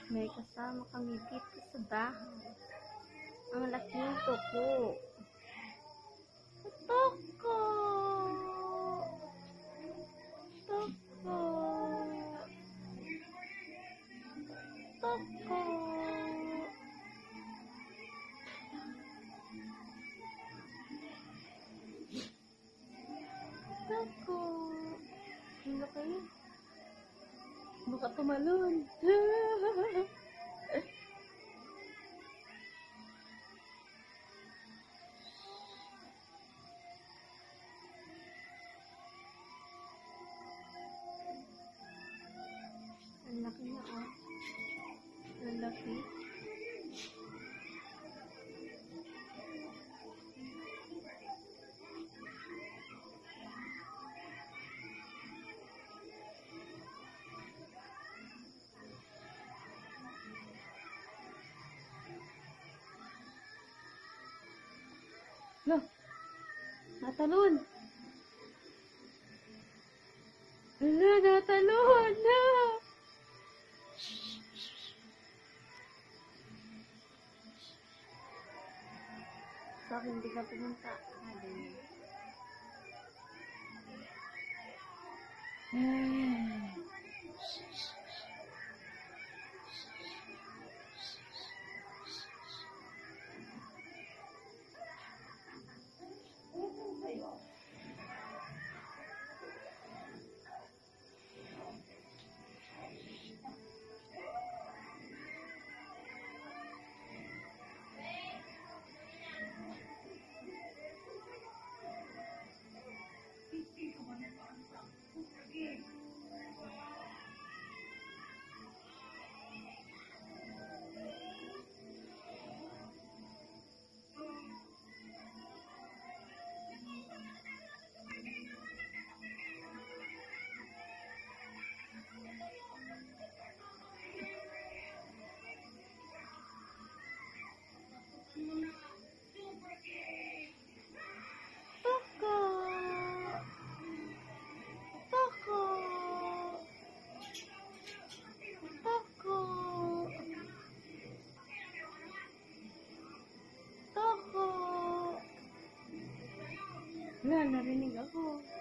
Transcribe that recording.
May kasama kami dito sa bahay. Ang laking toko. Toko! Toko! Toko! Toko! Hindi kayo. Baka tumalon. Ang laki na oh. Ang laki. Loh, natalon. Ala, natalon na. Sa akin, hindi ka pumunta. Toko! Toko! Toko! Toko! Wala, narinig ako.